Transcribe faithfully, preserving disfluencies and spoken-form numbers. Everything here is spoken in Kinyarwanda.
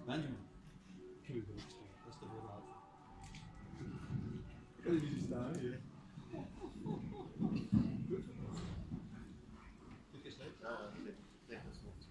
Benjamin. Keuken, dat is de hele auto. Kan je niet staan hier? Dit is leuk. Ja, dit is